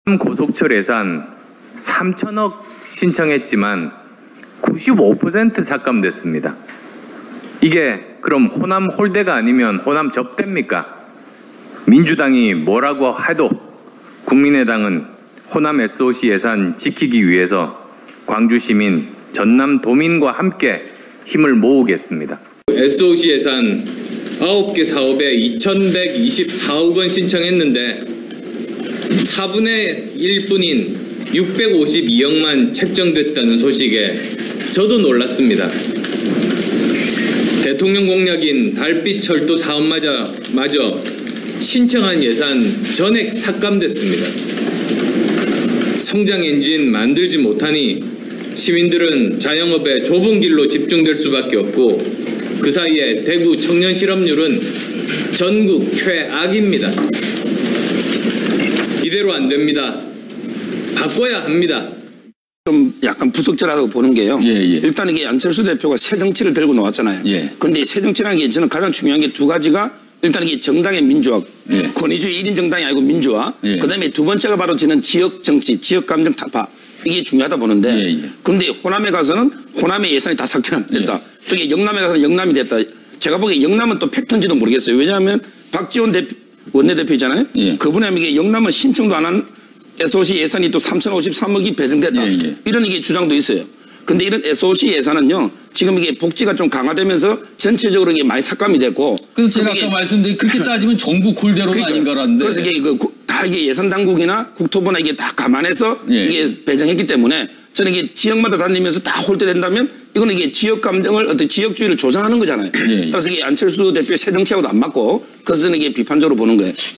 고속철 예산 3천억 신청했지만 95% 삭감됐습니다. 이게 그럼 호남 홀대가 아니면 호남 접대입니까? 민주당이 뭐라고 해도 국민의당은 호남 SOC 예산 지키기 위해서 광주 시민, 전남 도민과 함께 힘을 모으겠습니다. SOC 예산 9개 사업에 2,124억 원 신청했는데 4분의 1뿐인 652억만 책정됐다는 소식에 저도 놀랐습니다. 대통령 공약인 달빛 철도 사업마저 신청한 예산 전액 삭감됐습니다. 성장 엔진 만들지 못하니 시민들은 자영업에 좁은 길로 집중될 수밖에 없고 그 사이에 대구 청년 실업률은 전국 최악입니다. 이대로 안 됩니다. 바꿔야 합니다. 좀 약간 부적절하다고 보는 게요. 일단 이게 안철수 대표가 새 정치를 들고 나왔잖아요. 그런데 새 정치라는 게 저는 가장 중요한 게 두 가지가 일단 이게 정당의 민주화, 권위주의 1인 정당이 아니고 민주화, 그다음에 두 번째가 바로 저는 지역 정치, 지역 감정 타파. 이게 중요하다 보는데 그런데 호남에 가서는 호남의 예산이 다 삭감됐다. 저기 영남에 가서는 영남이 됐다. 제가 보기에 영남은 또 팩트인지도 모르겠어요. 왜냐하면 박지원 원내대표잖아요. 그분이 이게 영남은 신청도 안 한 SOC 예산이 또 3,053억이 배정됐다. 이런 이게 주장도 있어요. 근데 이런 SOC 예산은요, 지금 이게 복지가 좀 강화되면서 전체적으로 이게 많이 삭감이 됐고. 그래서 제가 아까 말씀드린 그렇게 따지면 전국 홀대로가 그러니까, 아닌가라는데. 그래서 이게 다 이게 예산 당국이나 국토부나 이게 다 감안해서 이게 배정했기 때문에 저는 이게 지역마다 다니면서 다 홀대된다면 이거는 이게 지역 감정을 어떤 지역주의를 조장하는 거잖아요. 그래서 이게 안철수 대표의 새 정치하고도 안 맞고 그래서 저는 이게 비판적으로 보는 거예요.